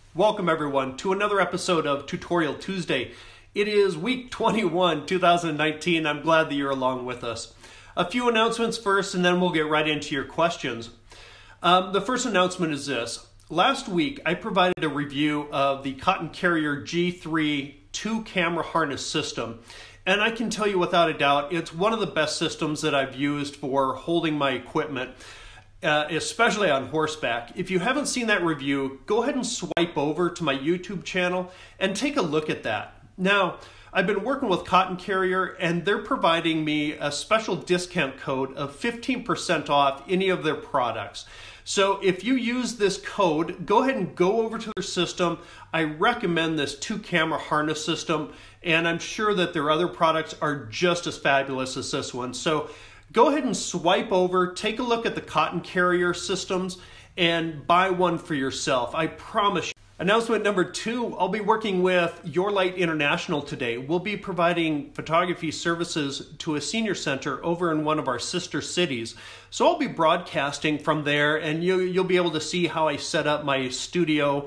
Welcome everyone to another episode of Tutorial Tuesday. It is week 21, 2019. I'm glad that you're along with us. A few announcements first and then we'll get right into your questions. The first announcement is this. Last week I provided a review of the Cotton Carrier G3 2-camera harness system. And I can tell you without a doubt, it's one of the best systems that I've used for holding my equipment, especially on horseback. If you haven't seen that review, go ahead and swipe over to my YouTube channel and take a look at that. Now, I've been working with Cotton Carrier and they're providing me a special discount code of 15% off any of their products. So if you use this code, go ahead and go over to their system. I recommend this 2-camera harness system, and I'm sure that their other products are just as fabulous as this one. So go ahead and swipe over, take a look at the Cotton Carrier systems, and buy one for yourself. I promise you. Announcement number 2, I'll be working with Your Light International today. We'll be providing photography services to a senior center over in one of our sister cities. So I'll be broadcasting from there, and you'll be able to see how I set up my studio,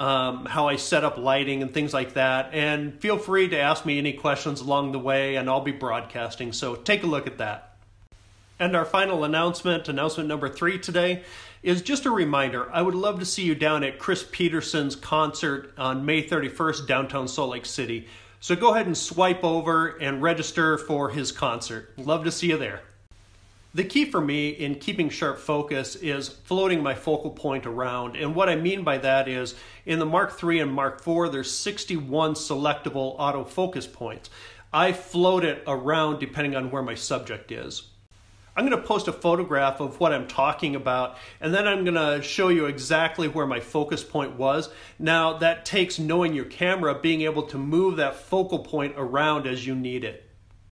how I set up lighting and things like that. And feel free to ask me any questions along the way, and I'll be broadcasting. So take a look at that. And our final announcement number 3 today, is just a reminder. I would love to see you down at Chris Peterson's concert on May 31st, downtown Salt Lake City. So go ahead and swipe over and register for his concert. Love to see you there. The key for me in keeping sharp focus is floating my focal point around. And what I mean by that is in the Mark III and Mark IV, there's 61 selectable autofocus points. I float it around depending on where my subject is. I'm going to post a photograph of what I'm talking about, and then I'm going to show you exactly where my focus point was. Now, that takes knowing your camera, being able to move that focal point around as you need it.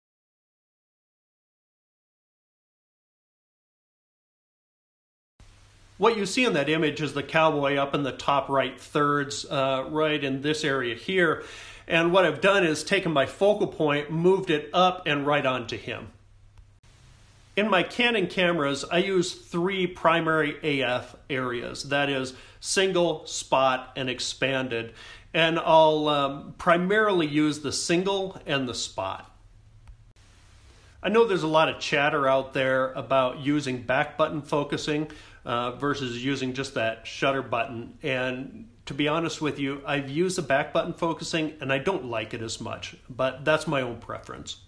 What you see in that image is the cowboy up in the top right thirds, right in this area here. And what I've done is taken my focal point, moved it up and right onto him. In my Canon cameras, I use 3 primary AF areas. That is single, spot, and expanded. And I'll primarily use the single and the spot. I know there's a lot of chatter out there about using back button focusing versus using just that shutter button. And to be honest with you, I've used the back button focusing and I don't like it as much, but that's my own preference.